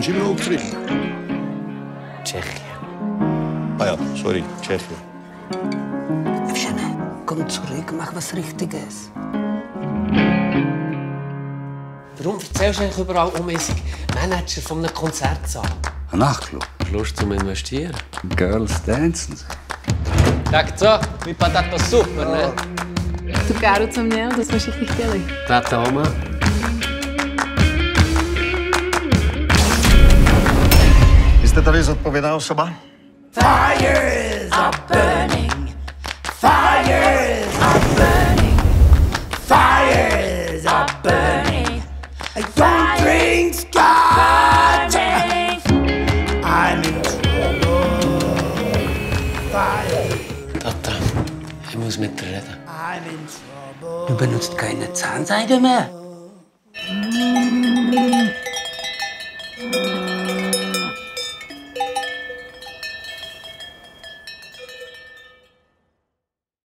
kommst du immer noch zurück? Tschechien. Ah ja, sorry, Tschechien. Evgeny, komm zurück, mach was Richtiges. Warum erzählst du eigentlich überall unmäßig Manager von einem Konzertsaal? Ein Nachtclub. Lust zum Investieren? Girls dancen. Tak co? Vypadá to super, ne? Tu káru, co měl, to jsme všichni chtěli. Ta Toma. Vy jste tady zodpovědná osoba? Fires are burning. Fires are burning. Fires are burning. I don't drink Scotch. I'm in trouble. Fire. Tata, ich muss mit dir reden. I'm in trouble. Du benutzt keine Zahnseide mehr.